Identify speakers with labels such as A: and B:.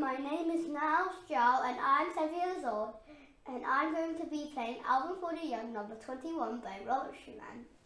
A: my name is Niles Zhao and I'm 7 years old and I'm going to be playing Album for the Young number 21 by Robert Schumann.